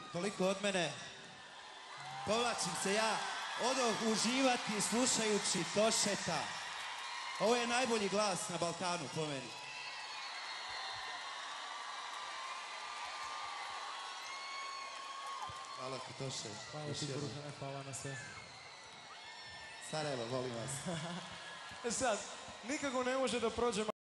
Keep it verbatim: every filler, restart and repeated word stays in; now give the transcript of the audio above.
Toliko od mene. Povlačim se ja. Odoh uživati slušajući Tošeta. Ovo je najbolji glas na Balkanu po meni. Hvala ti, Toše. Hvala ti, Burhane, hvala na sve. Sarajevo, volim vas. E sad, nikako ne može da prođe